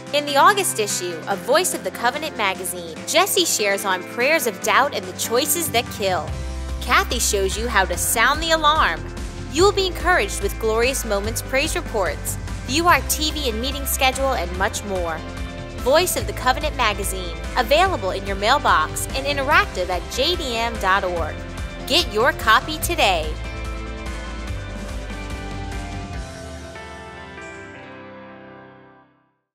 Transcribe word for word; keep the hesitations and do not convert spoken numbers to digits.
In the August issue of Voice of the Covenant magazine, Jesse shares on prayers of doubt and the choices that kill. Kathy shows you how to sound the alarm. You will be encouraged with Glorious Moments praise reports, view our T V and meeting schedule, and much more. Voice of the Covenant magazine, available in your mailbox and interactive at J D M dot org. Get your copy today.